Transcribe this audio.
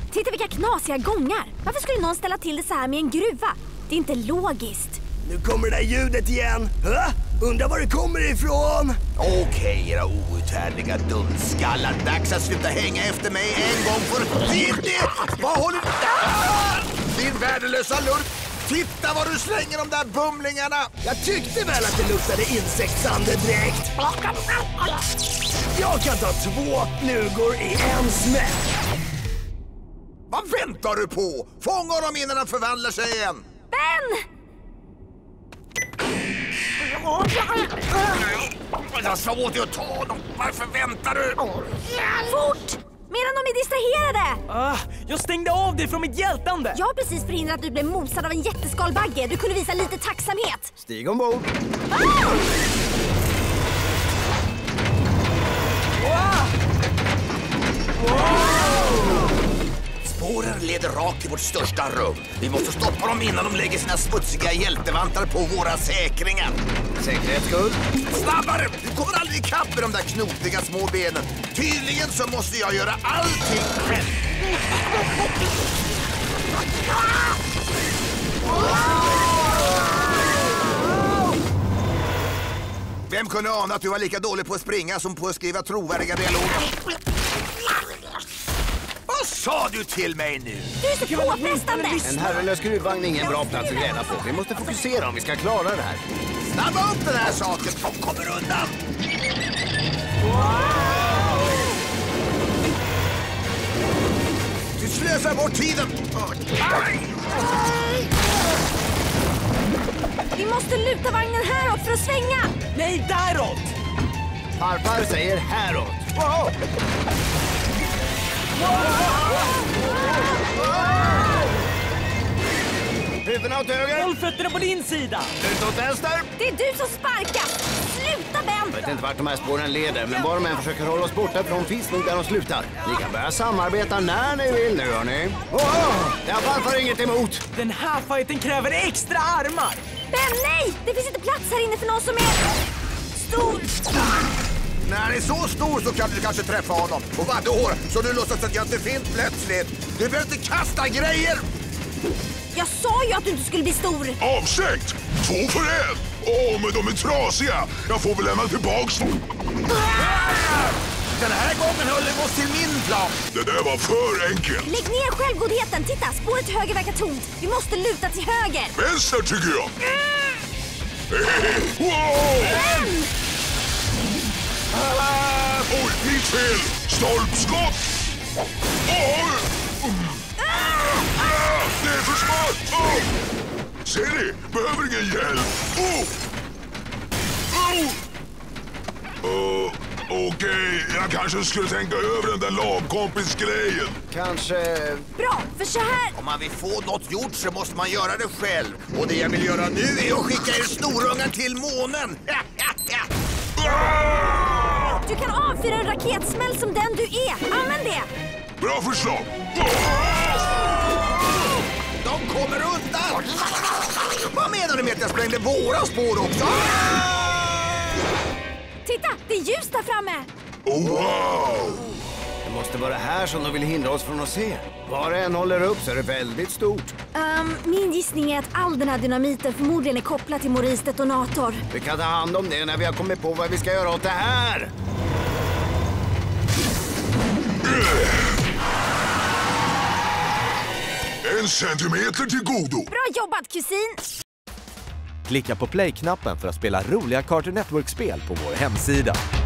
Titta vilka knasiga gångar. Varför skulle någon ställa till det så här med en gruva? Det är inte logiskt. Nu kommer det där ljudet igen. Undrar var det kommer ifrån. Okej, era outhärdliga dumskallar. Dags att sluta hänga efter mig en gång för tidigt. Vad håller du? Din värdelösa lurk. Titta vad du slänger de där bumlingarna. Jag tyckte väl att det luktade insektsandedräkt. Jag kan ta 2 flugor i en smäll. Vad väntar du på? Fånga dem innan de förvandlar sig igen. Ben! Jag sa åt dig att ta dem. Varför väntar du? Fort! Medan de är distraherade! Jag stängde av dig från mitt hjältande! Jag har precis förhindrat att du blev mosad av en jätteskalbagge. Du kunde visa lite tacksamhet. Stig ombord. Spåren leder rakt till vårt största rum. Vi måste stoppa dem innan de lägger sina smutsiga hjältevantar på våra säkringar. Säkerhetsskull. Snabbare! Du kommer aldrig ikapp med de där knotiga små benen. Tydligen så måste jag göra allting själv. Vem kunde ana att du var lika dålig på att springa som på att skriva trovärdiga dialoger? Vad sa du till mig nu? Du är så påfrestande! En herrelös gruvvagn är ingen bra plats att gräva på. Vi måste fokusera om vi ska klara det här. Snabba upp den här saken. De kommer undan. Du slösar bort tiden. Vi måste luta vagnen häråt för att svänga. Nej, däråt! Farfar säger häråt. Wow! Huvudena åt höger. Håll fötterna på din sida. Ut åt vänster. Det är du som sparkar. Sluta, Ben! Jag vet inte vart de här spåren leder, men var de än försöker hålla oss borta från finns nog där de slutar. Ni kan börja samarbeta när ni vill nu, hörni. Jag har farfar inget emot. Den här fighten kräver extra armar. Ben, nej! Det finns inte plats här inne för någon som är stor. När han är så stor så kan du kanske träffa honom. Och vadå? Så du låtsas att jag inte finns plötsligt? Du behöver inte kasta grejer! Jag sa ju att du inte skulle bli stor. Avsäkt! 2 för 1! Men de är trasiga. Jag får väl lämna tillbaks dem. Den här gången håller vi oss till min plan. Det där var för enkelt. Lägg ner självgodheten. Titta, spåret till höger verkar tomt. Vi måste luta till höger. Vänster tycker jag. Wow! Oj, mitt fel. Stolpskott. Oj! Det är för smart! Ser ni? Behöver ingen hjälp. Okej, jag kanske skulle tänka över den där lagkompis-grejen. Kanske... Bra, för så här... Om man vill få något gjort så måste man göra det själv. Och det jag vill göra nu är att skicka er snorungar till månen. Du kan avfyra en raketsmäll som den du är. Använd det. Bra förslag. De kommer undan! Vad menar du med att jag sprängde våra spår också? Titta, det är ljus där framme. Wow! Det måste vara här som de vill hindra oss från att se. Var det än håller upp så är det väldigt stort. Min gissning är att all den här dynamiten förmodligen är kopplad till Maurice detonator. Vi kan ta hand om det när vi har kommit på vad vi ska göra åt det här. En centimeter till godo. Bra jobbat, kusin! Klicka på play-knappen för att spela roliga Cartoon Network-spel på vår hemsida.